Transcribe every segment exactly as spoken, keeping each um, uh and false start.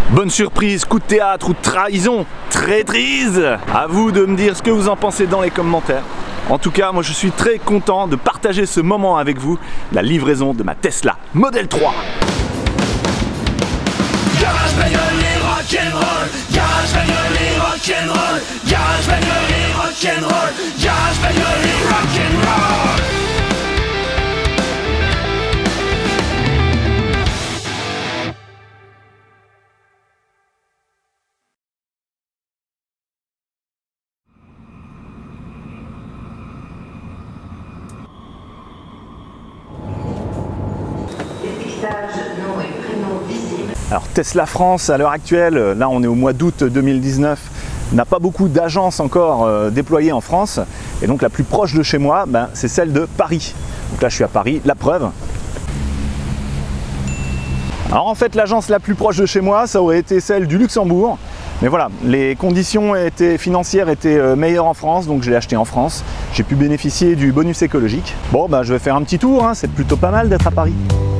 Bonne surprise, coup de théâtre ou trahison, traîtrise. À vous de me dire ce que vous en pensez dans les commentaires. En tout cas, moi je suis très content de partager ce moment avec vous, la livraison de ma Tesla Model trois. Garage bagnole et rock'n'roll, garage bagnole et rock'n'roll, garage bagnole et rock'n'roll, garage bagnole et rock'n'roll. Nom et prénom visible. Alors Tesla France à l'heure actuelle, là on est au mois d'août deux mille dix-neuf, n'a pas beaucoup d'agences encore euh, déployées en France. Et donc la plus proche de chez moi, ben, c'est celle de Paris. Donc là je suis à Paris, la preuve. Alors en fait l'agence la plus proche de chez moi, ça aurait été celle du Luxembourg. Mais voilà, les conditions étaient, financières étaient euh, meilleures en France, donc je l'ai acheté en France. J'ai pu bénéficier du bonus écologique. Bon ben je vais faire un petit tour, hein, c'est plutôt pas mal d'être à Paris.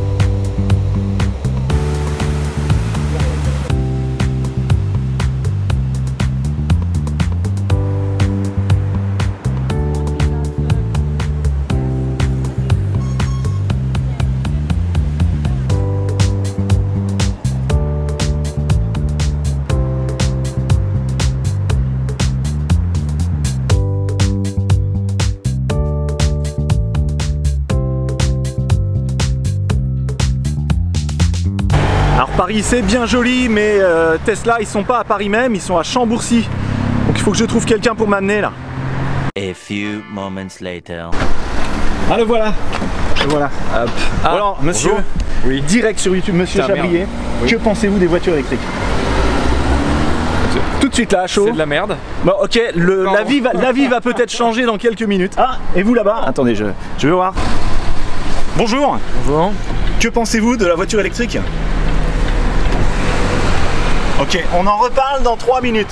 Alors Paris c'est bien joli, mais euh, Tesla ils sont pas à Paris même, ils sont à Chambourcy. Donc il faut que je trouve quelqu'un pour m'amener là. A few moments later. Ah le voilà, le voilà. Hop. Ah, Alors monsieur, bonjour. Oui. Direct sur YouTube, monsieur Putain, Chabrier, oui. Que pensez-vous des voitures électriques? Tout de suite là, à chaud. C'est de la merde. Bon ok, le, la vie va, la vie va peut-être changer dans quelques minutes. Ah, et vous là-bas? Attendez, je, je vais voir. Bonjour. Bonjour. Que pensez-vous de la voiture électrique? Ok, on en reparle dans trois minutes.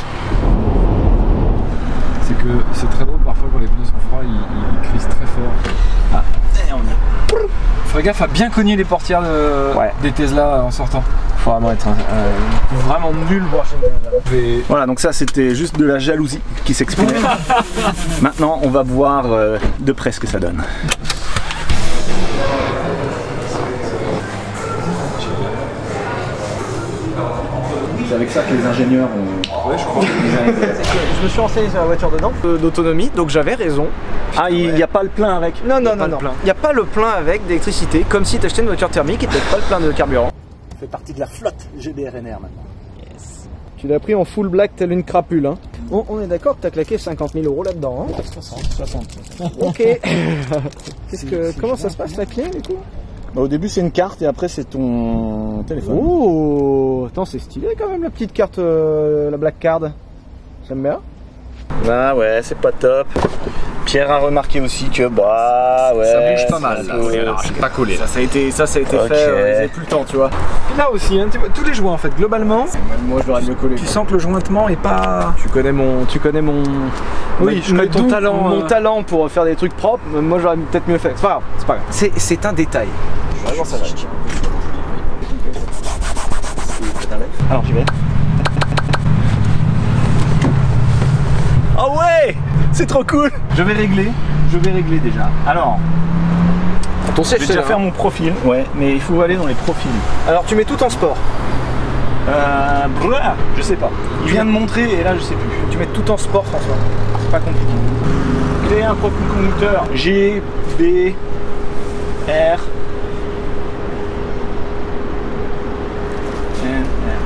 C'est que c'est très drôle parfois quand les pneus sont froids, ils, ils, ils crissent très fort. Ah, et on y est. Fais gaffe à bien cogner les portières de, Ouais. des Tesla en sortant. Faut vraiment être euh, vraiment nul pour acheter une Tesla. Voilà, donc ça c'était juste de la jalousie qui s'exprimait. Maintenant, on va voir euh, de près ce que ça donne. C'est avec ça que les ingénieurs ont... Ouais, je crois. Je me suis renseigné sur la voiture dedans, euh, d'autonomie, donc j'avais raison. Ah, il n'y a pas le plein avec? Non, non, pas non, le non. plein. Il n'y a pas le plein avec d'électricité, comme si tu achetais une voiture thermique et tu pas le plein de carburant. Ça fait partie de la flotte G B R N R maintenant. Tu l'as pris en full black tel une crapule. Hein. On, on est d'accord que tu as claqué cinquante mille euros là-dedans. Hein. soixante, soixante. Ok. Qu'est-ce que, comment ça se passe la clé du coup? Bah, au début c'est une carte et après c'est ton téléphone. Oh, attends, c'est stylé quand même la petite carte, euh, la black card. J'aime bien. Ah ouais, c'est pas top. Pierre a remarqué aussi que bah ouais. Ça bouge pas mal. c'est Là. un peu- Oui, alors, j'ai pas collé. Ça, ça a été, ça, ça a été Ok. fait, euh, ils avaient plus le temps, tu vois. Là aussi, hein, tu vois, tous les joints en fait, globalement, Moi je l'aurais mieux collé. tu sens que le jointement est pas. Tu connais mon, tu connais mon, Oui, je connais ton d'où talent, mon euh. talent pour faire des trucs propres. Moi j'aurais peut-être mieux fait. C'est pas grave, c'est pas grave. C'est, c'est un détail. Vraiment ça va. Alors j'y vais. Oh ouais, c'est trop cool. Je vais régler, je vais régler déjà. Alors, Ton je vais siège déjà c'est faire là. mon profil. Ouais, mais il faut aller dans les profils. Alors tu mets tout en sport. Euh, brrr, je sais pas. Il vient de montrer et là je sais plus. Tu mets tout en sport, François. C'est pas compliqué. Créer un profil conducteur G, B, R, N, R.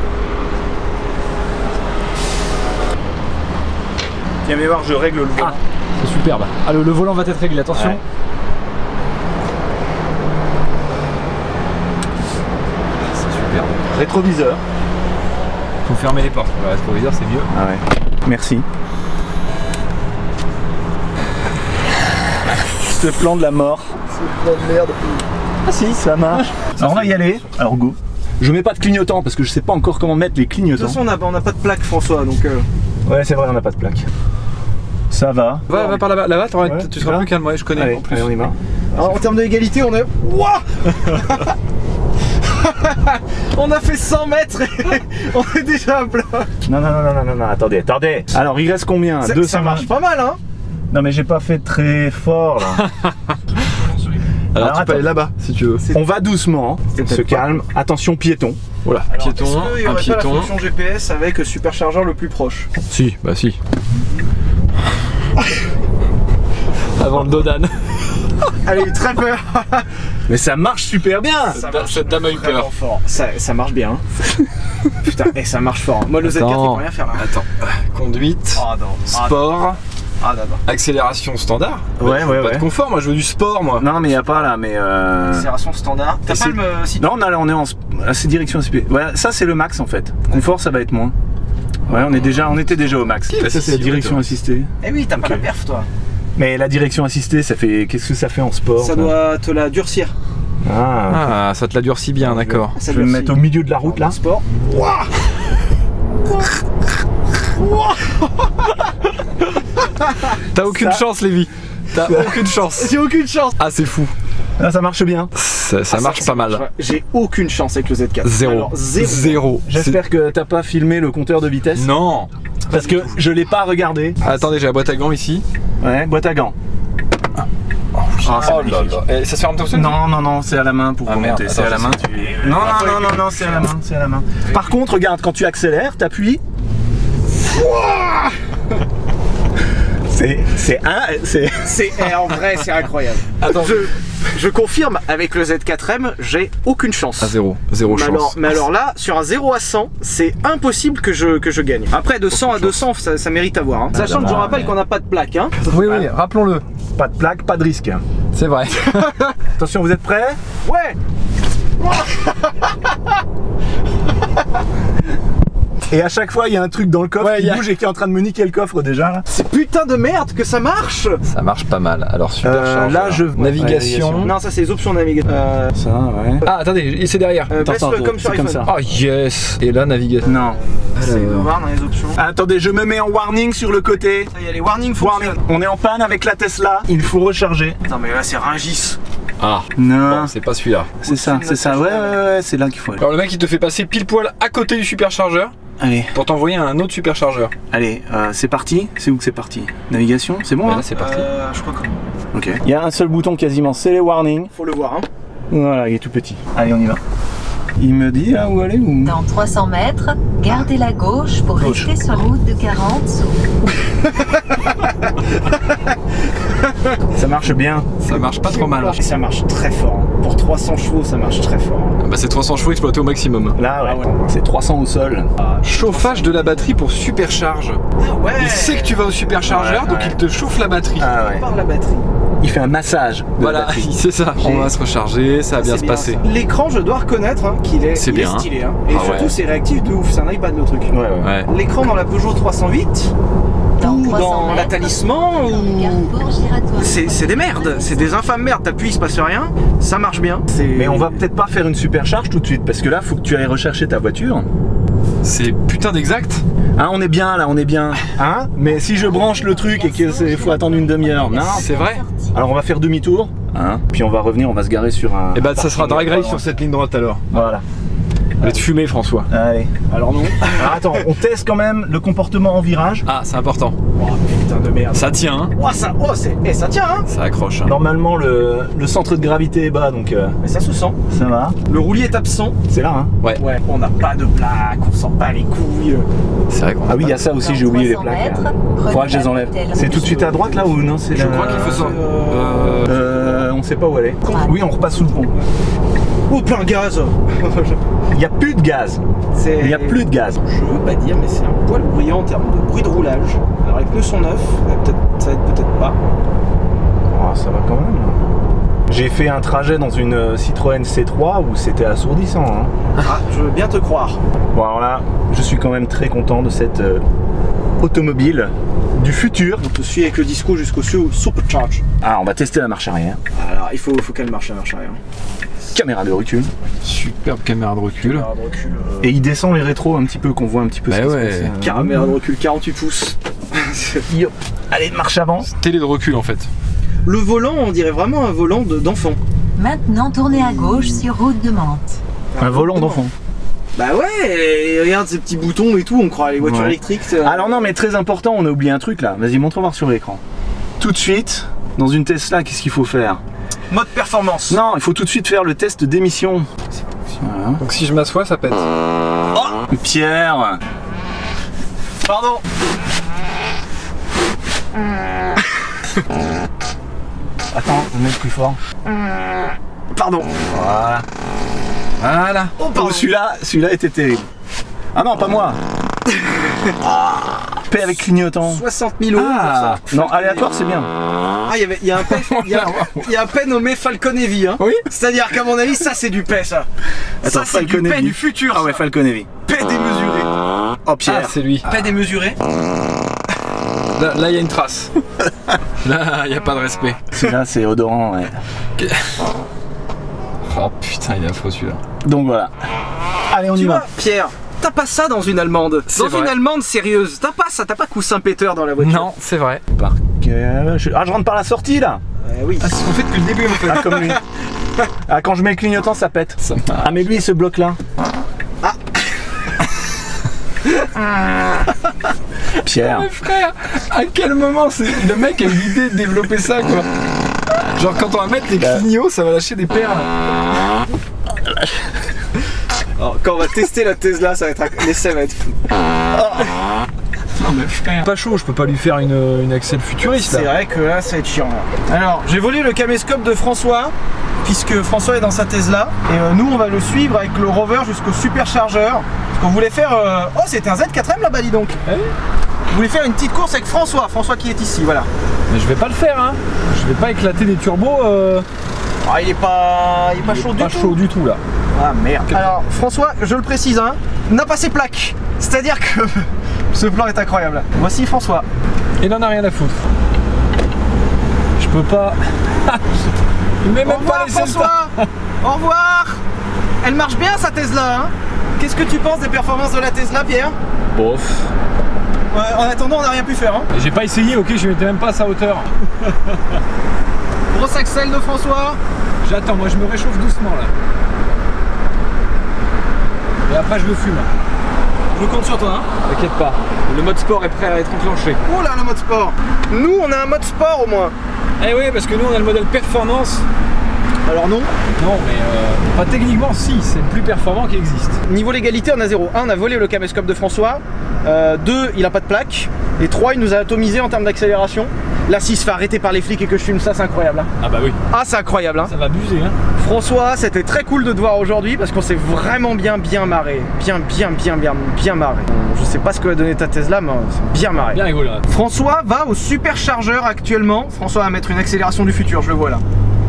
Tiens, mais voir, je règle le volant. Ah, c'est superbe. Ah, le, le volant va être réglé, attention. Ouais. C'est superbe. Rétroviseur. Faut fermer les portes. Le rétroviseur, c'est mieux. Ah ouais. Merci. Ce plan de la mort. Oh merde. Ah si, ça marche. Alors on va y aller. Alors go. Je mets pas de clignotant parce que je sais pas encore comment mettre les De clignotants. toute façon on n'a on a pas de plaque, François, donc. Euh... Ouais, c'est vrai, on n'a pas de plaque. Ça va. Va, va par là-bas, là-bas, t'auras- Ouais, tu seras là. plus calme, ouais, je connais Allez, en plus. allez, on y va. Alors, en termes d'égalité, on est. Ouah. On a fait cent mètres et on est déjà à plat. Non, non, non, non, non, non, non, attendez, attendez. Alors, il reste combien? Ça, deux ça cents. marche pas mal, hein. Non, mais j'ai pas fait très fort là. Alors, Alors, tu peux aller attends. là-bas si tu veux. On va doucement, on se calme. Attention, piéton. Voilà, piéton, Est-ce qu'il y un aurait pas la piéton. fonction G P S avec le superchargeur le plus proche? Si, bah si. Avant le dos d'âne. Allez, très peur. Mais ça marche super bien. Ça Da- marche cette dame a eu vraiment peur. fort. Ça, ça marche bien. Putain, et ça marche fort. Moi, le Z quatre, il Attends. peut rien faire là. Attends, conduite, Ah non. sport, Ah non, non. accélération standard. Ouais, Je ouais, veux pas ouais. de confort, moi je veux du sport moi. Non, mais il y a pas là, mais. Euh... Accélération standard. T'as Et pas c'est- le me si Non, on, a, on est en sp- ah, c'est direction assistée. Voilà, ça c'est le max en fait. Confort, ça va être moins. Ouais, on est déjà, on était déjà au max. bah, ça si, c'est la si, direction ouais, assistée. Eh oui, t'as pas Ok. la perf toi. Mais la direction assistée, ça fait. Qu'est-ce que ça fait en sport Ça doit te la durcir. Ah. Ah, ça te la durcit bien, d'accord. Ça Je vais me durcit. mettre au milieu de la route là. En sport. T'as aucune Ça- chance, Lévi. T'as aucune chance. J'ai aucune chance. Ah, c'est fou. Là, ça marche bien. Ça, ça Ah, marche pas mal. Ouais, J'ai aucune chance avec le Z quatre. Zéro. Alors, zéro. Zéro. J'espère que t'as pas filmé le compteur de vitesse. C'est- Non. Parce que je l'ai pas regardé. Attendez, j'ai la boîte à gants ici. Ouais, boîte à gants. Ah, c'est Oh là magnifique. là. Eh, ça se ferme tout seul? Non, non, non, c'est à la main pour Ah, remonter. merde, C'est à attends, la main. ça, Non, non, non, non, non, c'est à la main. C'est à la main. Par contre, regarde, quand tu accélères, t'appuies. C'est, c'est un, c'est. C'est eh, en vrai, c'est incroyable. Attends. Je, je confirme, avec le Z quatre M, j'ai aucune chance. Ah, zéro. Zéro Mais chance. alors, mais alors là, sur un zéro à cent, c'est impossible que je, que je gagne. Après, de cent à deux cents, ça, ça mérite à voir. Hein. Sachant que je bah, rappelle ouais. qu'on n'a pas de plaque. Hein. Oui, oui, rappelons-le. Pas de plaque, pas de risque. C'est vrai. Attention, vous êtes prêts? Ouais. Et à chaque fois, il y a un truc dans le coffre Ouais, qui y a- bouge et qui est en train de me niquer le coffre déjà là. C'est putain de merde que ça marche. Ça marche pas mal. Alors, super Euh, là, je. Navigation. Non, ça c'est les options navigation. Euh, Ça, ouais. Ah, attendez, c'est derrière. euh, Attends, baisse-le attends, comme sur c'est comme iPhone. ça. Oh yes. Et là, navigation. Non. C'est de voir dans les options. Attendez, je me mets en warning sur le côté. Ça y est, les warnings Warning. fonctionnent. On est en panne avec la Tesla. Il faut recharger. Non mais là c'est Rungis. Ah, Non. bon, c'est pas celui-là. C'est ça, c'est ça. Ouais, ouais, ouais, c'est là qu'il faut aller. Alors, le mec, il te fait passer pile poil à côté du superchargeur Allez, pour t'envoyer à un autre superchargeur. allez, euh, c'est parti. C'est où que c'est parti? Navigation, c'est bon Mais hein? là, c'est parti. Euh, je crois que Ok. Il y a un seul bouton quasiment, c'est les warnings. faut le voir. Hein. Voilà, il est tout petit. Allez, on y va. Il me dit là où aller ou? Dans trois cents mètres, gardez la gauche pour Gauche. rester sur la route de quarante sous. Ça marche bien. Ça marche pas trop mal. Et ça marche très fort. Hein. Pour trois cents chevaux, ça marche très fort. Ah bah, c'est trois cents chevaux exploités au maximum. Là, ouais. Ah ouais. C'est trois cents au sol. Chauffage de la batterie pour supercharge. Ah ouais. Il sait que tu vas au superchargeur, Ouais, donc ouais. il te chauffe la batterie. Ah ouais. Par la batterie. Il fait un massage. de la Voilà, batterie. c'est ça. On va se recharger, ça va bien C'est se passer. ça. L'écran, je dois reconnaître hein, qu'il est, C'est il bien, est stylé. Hein. Et Ah surtout, ouais. c'est réactif de ouf. C'est un iPad le truc. Ouais, ouais. Ouais. L'écran dans la Peugeot trois cent huit Dans ou trois cents dans la mètres, Talisman ou carrefour giratoire. c'est c'est des merdes, c'est des infâmes merdes. T'appuies, il se passe rien. Ça marche bien. C'est- Mais on va peut-être pas faire une supercharge tout de suite parce que là, faut que tu ailles rechercher ta voiture. C'est putain d'exact. Hein, on est bien là, on est bien. Hein? Mais si je branche le truc et qu'il faut attendre une demi-heure, non? C'est vrai. Alors on va faire demi-tour. Hein? Puis on va revenir, on va se garer sur un. Et bah ça sera drag race sur sur cette ligne droite alors. Voilà. Je vais te fumer François. Allez. Alors non. Alors attends, on teste quand même le comportement en virage. Ah c'est important. Oh putain de merde. Ça tient, hein. Oh ça, oh c'est, eh, ça tient hein. Ça accroche. Hein. Normalement le, le centre de gravité est bas donc euh, Mais ça se sent. ça va. Le roulier est absent. C'est là hein. Ouais. Ouais. On n'a pas de plaque, on sent pas les couilles. C'est vrai qu'on Ah oui, il y a ça aussi, j'ai oublié les plaques. Faudra que je les enlève. C'est tout de suite à droite là ou non? C'est Je la- crois qu'il faut ça. Euh, Euh, Euh, on sait pas où aller. Oui, on repasse sous le pont. Oh plein gaz. Il n'y a plus de gaz. C'est. Il n'y a plus de gaz. Je veux pas dire, mais c'est un poil bruyant en termes de bruit de roulage. Alors les pneus sont neufs, euh, peut-être, ça aide peut-être pas. Oh, ça va quand même. J'ai fait un trajet dans une euh, Citroën C trois où c'était assourdissant. Hein. Ah, je veux bien te croire. Bon alors là, je suis quand même très content de cette euh, automobile du futur. On te suit avec le disco jusqu'au su- supercharge. Ah, on va tester la marche arrière. Alors il faut, faut qu'elle marche la marche arrière. Caméra de recul. superbe caméra de recul. Caméra de recul. euh, Et il descend les rétros un petit peu, qu'on voit un petit peu Bah ce qui ouais. se passe. euh. Caméra de recul quarante-huit pouces. Yo. Allez, marche avant. Télé de recul en fait. Le volant, on dirait vraiment un volant de- d'enfant. Maintenant, tournez à gauche sur route de Mantes. Un volant d'enfant. Bah ouais, et regarde ces petits boutons et tout, on croit les voitures Ouais. électriques. c'est- Alors non, mais très important, on a oublié un truc là. Vas-y, montre voir sur l'écran. Tout de suite, dans une Tesla, qu'est-ce qu'il faut faire? Mode performance. Non, il faut tout de suite faire le test d'émission. Voilà. Donc si je m'assois, ça pète. Pierre. Pardon. Attends, je vais mettre plus fort. Pardon. Voilà. Voilà. Oh, pardon. Oh, celui-là, celui-là était terrible. Ah non, pas moi. Paix avec clignotant. soixante mille euros Ah pour ça. non, aléatoire c'est bien. Ah, il y avait, il y a un paix, il y a, il y a un paix nommé Falcon Heavy, hein. Oui. C'est-à-dire qu'à mon avis, ça c'est du paix, ça. Attends, ça c'est du Falcon paix Heavy. du futur. Ah ouais, ça. Falcon Heavy. Paix démesuré. Oh Pierre. Ah, c'est lui. Paix démesuré. Là, là, il y a une trace. Là, il n'y a pas de respect. Celui-là c'est odorant, ouais. Oh putain, il est affreux celui-là. Donc voilà. Allez, on y Tu va. vois, Pierre, t'as pas ça dans une allemande. C'est Dans vrai. une allemande sérieuse. T'as pas ça, t'as pas coussin péteur dans la voiture. Non, c'est vrai. Par que- je- Ah, je rentre par la sortie là. Euh, oui. Ah, c'est ce qu'on fait depuis le début en fait. Ah, comme lui. Ah, quand je mets le clignotant, ça pète. Ça marche. Ah, mais lui, il se bloque là. Pierre. Mais frère, à quel moment c'est... le mec a eu l'idée de développer ça quoi? Genre quand on va mettre les clignots, ça va lâcher des perles. Alors, quand on va tester la Tesla, ça va être un... l'essai va être fou. Non mais frère. Pas chaud, je peux pas lui faire une, une Axel futuriste C'est là. vrai que là, ça va être chiant. Là. Alors, j'ai volé le caméscope de François, puisque François est dans sa Tesla. Et euh, nous, on va le suivre avec le rover jusqu'au superchargeur. Parce qu'on voulait faire... euh, Oh, c'était un Z quatre M là-bas, dis donc. Ah oui. On voulait faire une petite course avec François. François qui est ici, voilà. Mais je vais pas le faire hein. Je vais pas éclater des turbos. Euh... Ah, il est pas, il est pas chaud du pas tout. chaud du tout là. Ah merde. Alors François, je le précise, hein, n'a pas ses plaques. C'est-à-dire que ce plan est incroyable. Voici François. Il en a rien à foutre. Je peux pas. Il m'est Au même revoir pas laissé le temps. François. Au revoir. Elle marche bien sa Tesla, hein. Qu'est-ce que tu penses des performances de la Tesla, Pierre? Bof. Ouais, en attendant, on n'a rien pu faire, hein. J'ai pas essayé, ok, je m'étais même pas à sa hauteur. Grosse axelle de François. J'attends, moi je me réchauffe doucement là. Et après je le fume. Je compte sur toi, hein. T'inquiète pas. Le mode sport est prêt à être enclenché. Oh là, le mode sport. Nous, on a un mode sport au moins. Eh oui, parce que nous on a le modèle performance. Alors non. Non, mais euh, pas techniquement, si, c'est le plus performant qui existe. Niveau légalité, on a zéro. un, on a volé le caméscope de François. Euh, deux, il a pas de plaque. Et trois, il nous a atomisé en termes d'accélération. Là, s'il se fait arrêter par les flics et que je filme ça, c'est incroyable, hein. Ah bah oui. Ah, c'est incroyable, hein. Ça va abuser, hein. François, c'était très cool de te voir aujourd'hui parce qu'on s'est vraiment bien bien marré. Bien bien bien bien bien marré. Je sais pas ce que va donner ta Tesla, mais c'est bien marré. Bien rigolo là. François va au superchargeur actuellement. François va mettre une accélération du futur, je le vois là.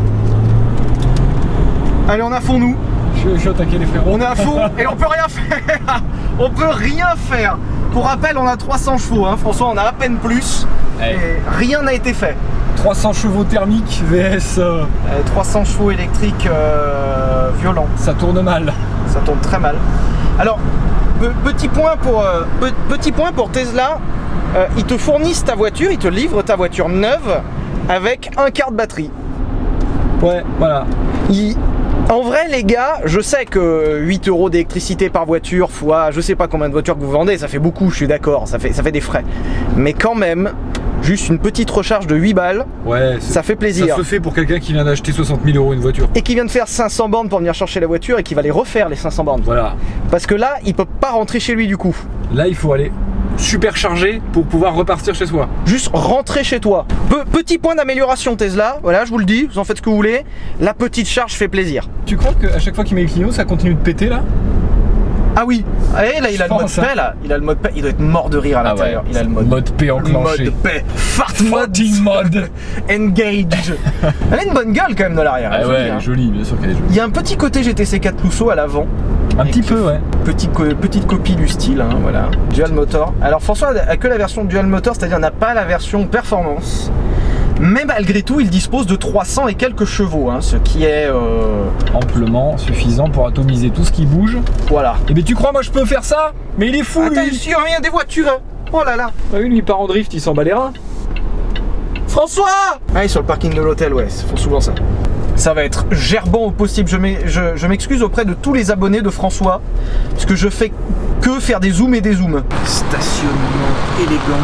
Allez, on a fond nous. Je, je suis au taquet les frérots. On est à fond et on peut rien faire. On peut rien faire. Pour rappel, on a trois cents chevaux, hein. François, on a à peine plus. Hey. Et rien n'a été fait. trois cents chevaux thermiques V S. euh, Euh, trois cents chevaux électriques euh, violents. ça tourne mal. Ça tombe très mal. Alors, pe- petit point pour, euh, pe- petit point pour Tesla, euh, ils te fournissent ta voiture, ils te livrent ta voiture neuve avec un quart de batterie. Ouais, voilà. Ils- En vrai, les gars, je sais que huit euros d'électricité par voiture fois je sais pas combien de voitures que vous vendez, ça fait beaucoup, je suis d'accord, ça fait, ça fait des frais. Mais quand même, juste une petite recharge de huit balles, Ouais, c'est- ça fait plaisir. Ça se fait pour quelqu'un qui vient d'acheter soixante mille euros une voiture. Et qui vient de faire cinq cents bornes pour venir chercher la voiture et qui va les refaire les cinq cents bornes. Voilà. Parce que là, il peut pas rentrer chez lui du coup. Là, il faut aller super chargé pour pouvoir repartir chez soi. Juste rentrer chez toi. Pe- petit point d'amélioration Tesla, voilà, je vous le dis, vous en faites ce que vous voulez. La petite charge fait plaisir. Tu crois qu'à chaque fois qu'il met les clignots, ça continue de péter là? Ah oui, et là il a Je le mode pense, hein. paix là, il a le mode paix, il doit être mort de rire à l'intérieur. il a le mode, mode P le enclenché. mode paix. Fart mode, Farting mode. engage. Elle a une bonne gueule quand même dans l'arrière. Ah je vous ouais, dis, hein. joli, bien sûr qu'elle est jolie. Il y a un petit côté G T C quatre Lusso à l'avant. Un petit Avec peu, ouais. Petit co- petite copie du style, hein, voilà. Dual motor. Alors François a que la version dual motor, c'est-à-dire n'a pas la version performance. Mais malgré tout, il dispose de trois cents et quelques chevaux, hein, ce qui est... euh, Amplement suffisant pour atomiser tout ce qui bouge. voilà. Et mais tu crois moi je peux faire ça? Mais il est fou Attends, lui. il y a rien des voitures, hein. Oh là là. Ah oui, lui il part en drift, il s'en bat les reins. François! Ah, sur le parking de l'hôtel, ouais, ils font souvent ça. Ça va être gerbant au possible. Je m'ex- je- je m'excuse auprès de tous les abonnés de François, parce que je fais que faire des zooms et des zooms. Stationnement élégant.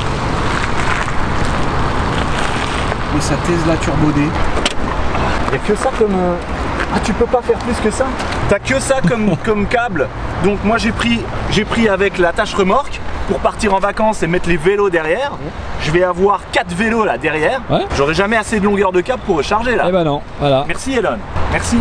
Et sa Tesla Turbo D. Il n'y a que ça comme... euh, Ah, tu peux pas faire plus que ça? T'as que ça comme, comme câble. Donc moi j'ai pris, j'ai pris avec la tâche remorque pour partir en vacances et mettre les vélos derrière. Je vais avoir quatre vélos là derrière. Ouais. J'aurai jamais assez de longueur de câble pour recharger là. Eh ben non, voilà. Merci Elon, merci.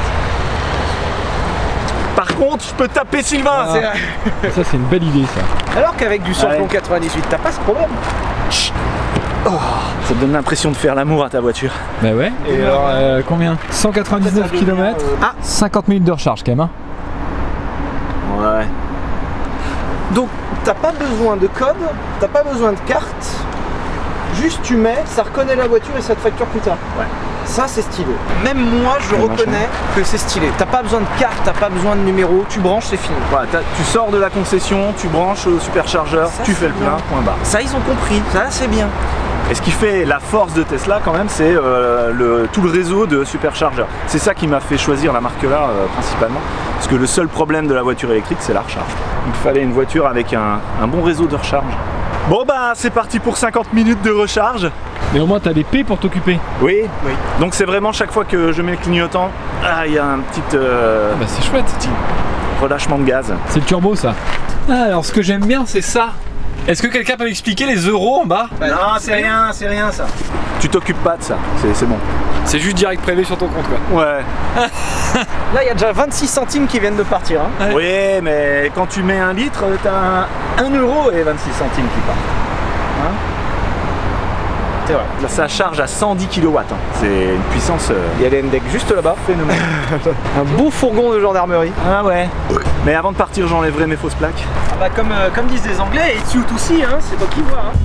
Par contre, je peux taper Sylvain. Ah. c'est- Ça c'est une belle idée ça. Alors qu'avec du samplon Ouais. quatre-vingt-dix-huit, t'as pas ce problème. Oh, ça te donne l'impression de faire l'amour à ta voiture. Bah ouais. Et alors euh, combien cent quatre-vingt-dix-neuf kilomètres. Ah. cinquante minutes de recharge quand même. Hein. Ouais. Donc t'as pas besoin de code, t'as pas besoin de carte. Juste tu mets, ça reconnaît la voiture et ça te facture plus tard. Ouais. Ça c'est stylé. Même moi je Le reconnais que c'est stylé. T'as pas besoin de carte, t'as pas besoin de numéro, tu branches, c'est fini. Voilà, t'as- tu sors de la concession, tu branches au superchargeur, Ça, tu c'est fais le plein, bien. point barre. Ça ils ont compris, ça c'est bien. Et ce qui fait la force de Tesla quand même, c'est euh, le, tout le réseau de superchargeurs. C'est ça qui m'a fait choisir la marque là euh, principalement. Parce que le seul problème de la voiture électrique, c'est la recharge. Il fallait une voiture avec un, un bon réseau de recharge. Bon bah c'est parti pour cinquante minutes de recharge. Mais au moins t'as des P pour t'occuper. Oui, Oui. donc c'est vraiment chaque fois que je mets le clignotant, ah, il y a un petit euh, Bah c'est chouette. relâchement de gaz. C'est le turbo ça. Ah, alors ce que j'aime bien c'est ça. Est-ce que quelqu'un peut m'expliquer les euros en bas? non, c'est rien, c'est rien ça. Tu t'occupes pas de ça, c'est c'est bon. C'est juste direct prélevé sur ton compte quoi. Ouais. Là il y a déjà vingt-six centimes qui viennent de partir. Hein. Ouais. Oui, mais quand tu mets un litre, t'as un euro et vingt-six centimes qui part. Hein? C'est vrai. Là, ça charge à cent dix kilowatts. Hein. C'est une puissance euh, Il y a les N D E C juste là-bas. phénoménale. Un beau fourgon de gendarmerie. Ah ouais. Mais avant de partir, j'enlèverai mes fausses plaques. Ah bah comme, euh, comme disent les Anglais, it's you to see, hein, c'est toi qui vois. Hein.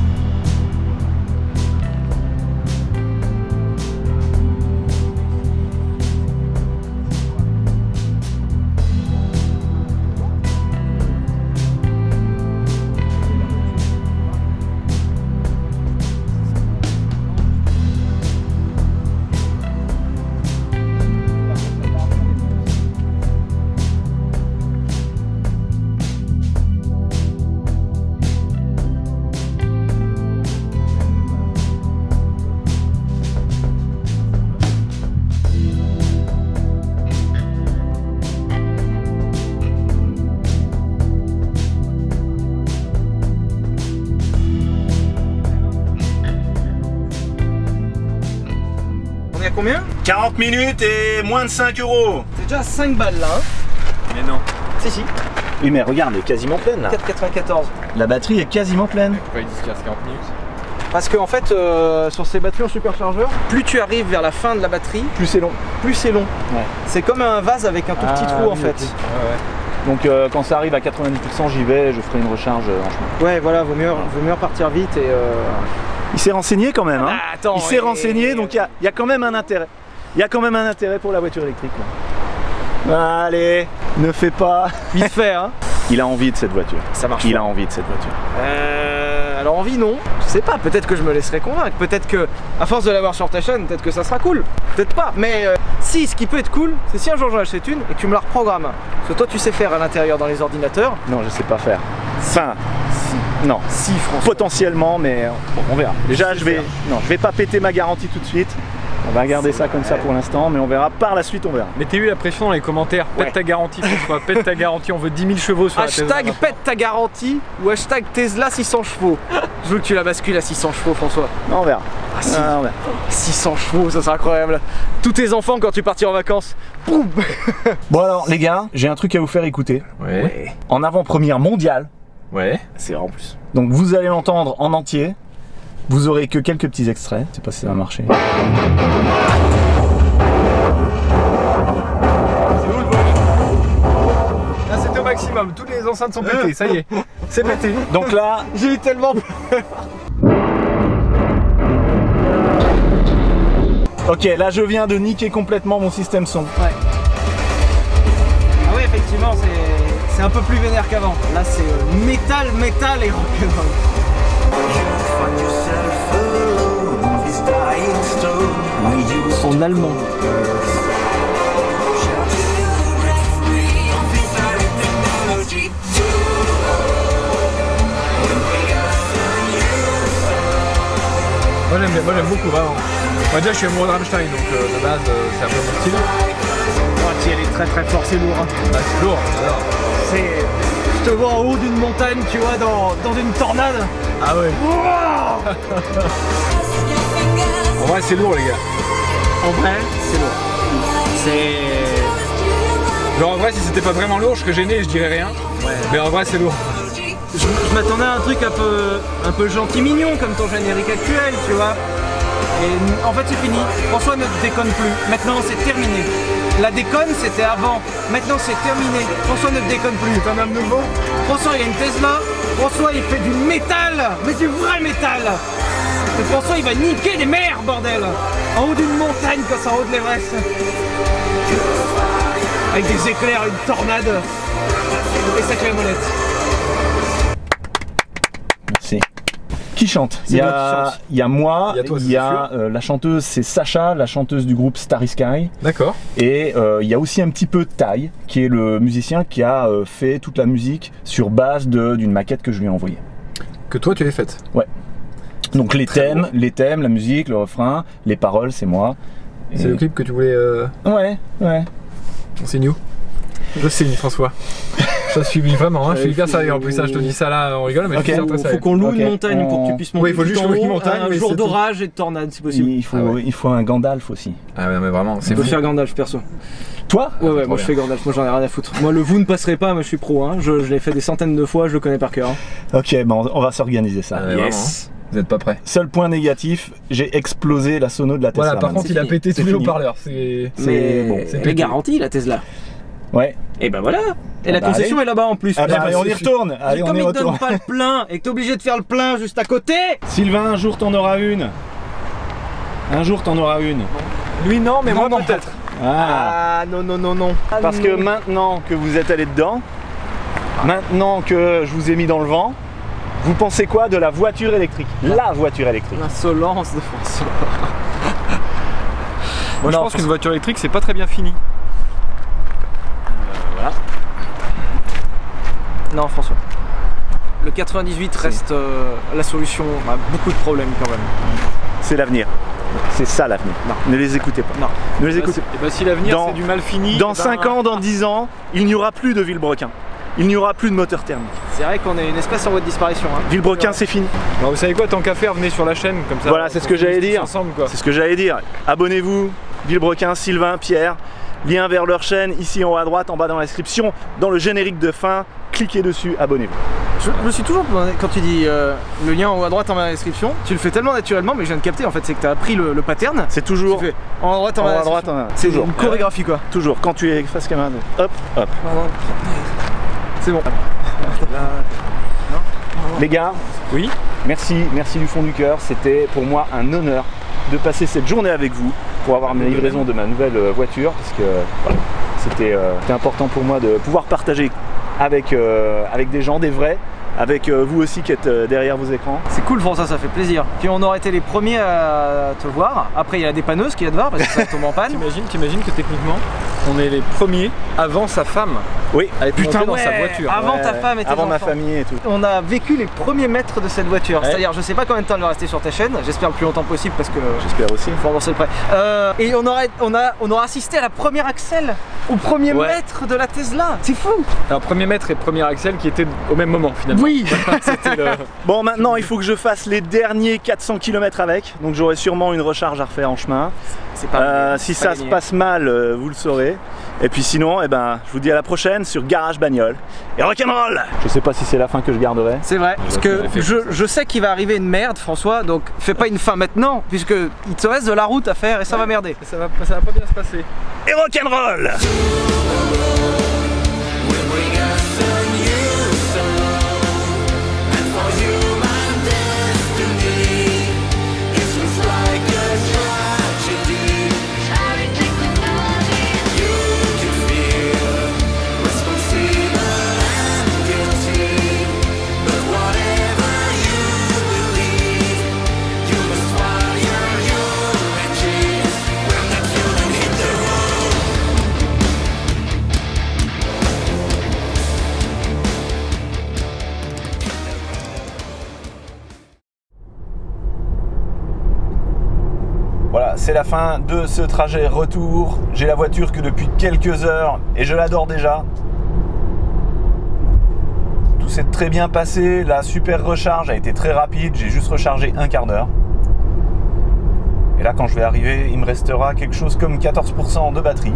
On est à combien? quarante minutes et moins de cinq euros. C'est déjà cinq balles là. Hein. Mais non. Si si, Oui, mais regarde, elle est quasiment pleine là. quatre quatre-vingt-quatorze. La batterie est quasiment pleine. Pourquoi ils disent qu'il reste quarante minutes? Parce qu'en fait, euh, sur ces batteries en superchargeur, plus tu arrives vers la fin de la batterie, Plus c'est long. plus c'est long. Ouais. C'est comme un vase avec un tout petit Ah, trou en oui, fait. ok. Donc euh, quand ça arrive à quatre-vingt-dix pour cent, j'y vais, je ferai une recharge euh, en chemin. Ouais, voilà, vaut mieux, vaut mieux partir vite et. Euh... Il s'est renseigné quand même. Hein. Ah, attends, Il s'est et- renseigné, donc il y a, il y a quand même un intérêt. Il y a quand même un intérêt pour la voiture électrique. Là. Allez, ne fais pas. Vite fait, hein. Il a envie de cette voiture. Ça marche. Il pas. a envie de cette voiture. Euh, alors envie non, je sais pas, peut-être que je me laisserai convaincre, peut-être que à force de l'avoir sur ta chaîne, peut-être que ça sera cool, peut-être pas, mais euh, si, ce qui peut être cool, c'est si un jour j'en achète une et que tu me la reprogrammes. Parce que toi tu sais faire à l'intérieur dans les ordinateurs. Non, je sais pas faire. Enfin, non. Si François. Potentiellement, mais euh, bon, on verra. Déjà, je vais, faire. non, je vais pas péter ma garantie tout de suite. On va garder ça comme ça pour l'instant, mais on verra par la suite, on verra. Mettez-eu la pression dans les commentaires. Pète Ouais. ta garantie François. Pète ta garantie. On veut dix mille chevaux sur la Tesla. Hashtag pète ta garantie ou hashtag Tesla six cents chevaux. Je veux que tu la bascules à six cents chevaux François. Non, on verra. Ah si, Ah, on verra. six cents chevaux, ça sera incroyable. Tous tes enfants quand tu partiras en vacances. Boum. Bon alors, les gars, j'ai un truc à vous faire écouter. Ouais. En avant-première mondiale, Ouais. c'est en plus. Donc vous allez l'entendre en entier. Vous aurez que quelques petits extraits. Je sais pas si ça va marcher. Là c'était au maximum. Toutes les enceintes sont pétées. Ça y est. C'est pété. Donc là, J'ai eu tellement peur. ok, là je viens de niquer complètement mon système son. Ouais. Ah oui, effectivement, c'est c'est un peu plus vénère qu'avant. Là, c'est euh, métal, métal et rock'n'roll. Find yourself alone, he's dying stone. En allemand. Moi j'aime bien, moi j'aime beaucoup vraiment. Moi déjà je suis amoureux de Rammstein donc euh, de base euh, c'est un peu mon style. Oh, si elle est très très fort, c'est lourd. Hein. Bah, c'est lourd, j'adore. C'est. Je te vois en haut d'une montagne, tu vois, dans, dans une tornade. Ah ouais. Wow. En vrai c'est lourd les gars. En vrai, c'est lourd. C'est. Genre en vrai si c'était pas vraiment lourd je serais gêné et je dirais rien. Ouais. Mais en vrai c'est lourd. Je, je m'attendais à un truc un peu, un peu gentil mignon comme ton générique actuel, tu vois. Et en fait c'est fini. François ne déconne plus. Maintenant c'est terminé. La déconne c'était avant. Maintenant c'est terminé. François ne déconne plus. C'est un homme nouveau. François il a une Tesla. François il fait du métal. Mais du vrai métal. Et François il va niquer des mers, bordel. En haut d'une montagne comme ça, en haut de l'Everest. Avec des éclairs, une tornade. Et sa claironnette. Merci. Qui chante? C'est Il y, moi qui a, chante. il y a moi, Il y a toi, il c'est y a euh, la chanteuse, c'est Sacha, la chanteuse du groupe Starry Sky. D'accord. Et euh, il y a aussi un petit peu Ty, qui est le musicien qui a euh, fait toute la musique sur base de- d'une maquette que je lui ai envoyée. Que toi tu l'as faite. Donc les thèmes, les thèmes, la musique, le refrain, les paroles, c'est moi. Et- C'est le clip que tu voulais. Euh... Ouais, ouais. On signe où? Je signe François. Je suis vraiment, hein, je suis hyper sérieux en plus, hein, je te dis ça là, on rigole, mais Ok. je suis très Faut, sérieux. faut qu'on loue Ok, une montagne pour que tu on- puisses monter Oui, il faut tout juste en louer une haut, montagne, un mais jour c'est tout. d'orage et de tornade si possible. Il faut, Ah ouais. il faut un Gandalf aussi. Ah ouais, mais vraiment, c'est On peut fou. faire Gandalf perso. Toi? Ouais, ouais, trop moi je bien. fais Gandalf, moi j'en ai rien à foutre. Moi le vous ne passerait pas, mais je suis pro, hein. je, je l'ai fait des centaines de fois, je le connais par cœur. Hein. Ok, bon, on va s'organiser ça. Ah ouais, vraiment, hein. Vous êtes pas prêts. Seul point négatif, j'ai explosé la sono de la Tesla. Voilà, par maintenant. contre, il a fini. pété C'est tous les fini. haut-parleurs. C'est. Mais bon, c'est elle pété. est garantie la Tesla. Ouais. Et ben voilà. Et Ah la bah concession allez. est là-bas en plus. Ah bah, Eh ben, allez, on y c'est- retourne. Allez, on Comme y il te donne retourne. pas le plein et que t'es obligé de faire le plein juste à côté. Sylvain, un jour t'en auras une. Un jour t'en auras une. Lui, non, mais moi Non, non. peut-être. Ah. Ah non non non non. Parce que maintenant que vous êtes allé dedans, maintenant que je vous ai mis dans le vent, vous pensez quoi de la voiture électrique? La voiture électrique. L'insolence de François. Moi, je Non, pense qu'une voiture électrique, c'est pas très bien fini. Non François. Le quatre-vingt-dix-huit reste euh, la solution à beaucoup de problèmes quand même. C'est l'avenir. C'est ça l'avenir. Ne les écoutez pas. Non. Ne les écoutez Et bah, si l'avenir Dans- c'est du mal fini. Dans eh ben, cinq ans, dans dix ans, il n'y aura plus de Villebrequin. Il n'y aura plus de moteur thermique. C'est vrai qu'on est une espèce en voie de disparition. Hein. Villebrequin, c'est fini. Bon, vous savez quoi, tant qu'à faire, venez sur la chaîne comme ça. Voilà, c'est ce que on finit j'allais tous dire. Ensemble, quoi. C'est ce que j'allais dire. Abonnez-vous, Villebrequin, Sylvain, Pierre. Lien vers leur chaîne ici en haut à droite, en bas dans la description, dans le générique de fin. Cliquez dessus, abonnez-vous. Je, je me suis toujours demandé, quand tu dis euh, le lien en haut à droite en bas dans la description, tu le fais tellement naturellement, mais je viens de capter en fait, c'est que tu as appris le, le pattern. C'est toujours Tu fais en haut à droite en en bas haut dans à la droite. description. hein, C'est toujours. une chorégraphie quoi. Toujours. Quand tu es face caméra, hop, hop. C'est bon. Les gars, Oui. merci, merci du fond du cœur. C'était pour moi un honneur de passer cette journée avec vous pour avoir ma livraison de ma nouvelle euh, voiture, parce que voilà, c'était euh, c'était important pour moi de pouvoir partager avec, euh, avec des gens, des vrais, avec euh, vous aussi qui êtes euh, derrière vos écrans. C'est cool François, ça fait plaisir. Puis on aurait été les premiers à te voir. Après il y a la dépanneuse qui vient de voir parce que ça tombe en panne. T'imagines, t'imagines que techniquement, on est les premiers avant sa femme Oui, à être Putain, monté dans ouais, sa voiture. avant Ouais, ta femme et tes avant ma enfants. famille et tout. On a vécu les premiers mètres de cette voiture. Ouais. C'est-à-dire, je sais pas combien de temps elle va rester sur ta chaîne. J'espère le plus longtemps possible parce que J'espère aussi. faut rembourser le prêt. Euh, et on aura, on, a, on aura assisté à la première axelle, au premier Ouais. mètre de la Tesla. C'est fou. Alors, premier mètre et premier axel qui étaient au même moment finalement. Oui. C'était le. Bon, maintenant il faut que je fasse les derniers quatre cents kilomètres avec, donc j'aurai sûrement une recharge à refaire en chemin. C'est pas. Euh, si c'est pas ça se gagné. passe mal, euh, vous le saurez. Et puis sinon, eh ben, je vous dis à la prochaine sur Garage Bagnole et rock'n'roll. Je sais pas si c'est la fin que je garderai. C'est vrai, parce que je, je sais qu'il va arriver une merde, François, donc fais pas une fin maintenant, puisque il te reste de la route à faire et ça va merder. Ça va, ça va pas bien se passer. Et rock'n'roll. You must fire your engines. c'est la fin de ce trajet retour. J'ai la voiture que depuis quelques heures et je l'adore déjà. Tout s'est très bien passé, la super recharge a été très rapide, j'ai juste rechargé un quart d'heure. Et là quand je vais arriver, il me restera quelque chose comme quatorze pour cent de batterie.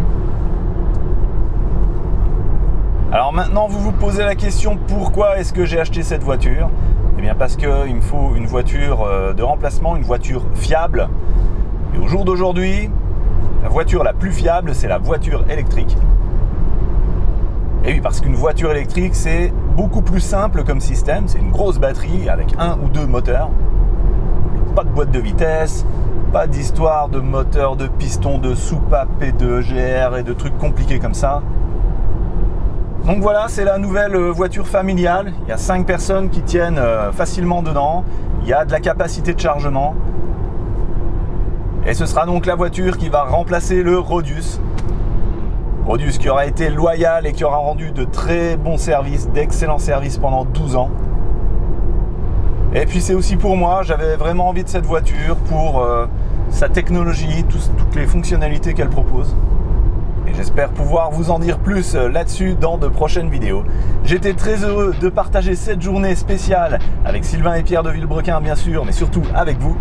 Alors maintenant vous vous posez la question, pourquoi est-ce que j'ai acheté cette voiture? Eh bien parce qu'il me faut une voiture de remplacement, une voiture fiable. Et au jour d'aujourd'hui, la voiture la plus fiable, c'est la voiture électrique. Et oui, parce qu'une voiture électrique, c'est beaucoup plus simple comme système. C'est une grosse batterie avec un ou deux moteurs. Pas de boîte de vitesse, pas d'histoire de moteur, de piston, de soupape et de G R et de trucs compliqués comme ça. Donc voilà, c'est la nouvelle voiture familiale. Il y a cinq personnes qui tiennent facilement dedans. Il y a de la capacité de chargement. Et ce sera donc la voiture qui va remplacer le Rodius. Rodius qui aura été loyal et qui aura rendu de très bons services, d'excellents services pendant douze ans. Et puis c'est aussi pour moi, j'avais vraiment envie de cette voiture pour euh, sa technologie, tout, toutes les fonctionnalités qu'elle propose. Et j'espère pouvoir vous en dire plus là-dessus dans de prochaines vidéos. J'étais très heureux de partager cette journée spéciale avec Sylvain et Pierre de Villebrequin bien sûr, mais surtout avec vous.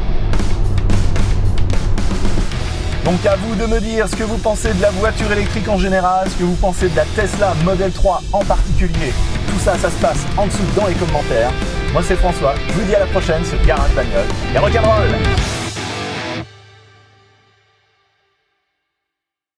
Donc à vous de me dire ce que vous pensez de la voiture électrique en général, ce que vous pensez de la Tesla Model trois en particulier. Tout ça, ça se passe en dessous dans les commentaires. Moi c'est François, je vous dis à la prochaine sur Garage Bagnole et rock'n'roll.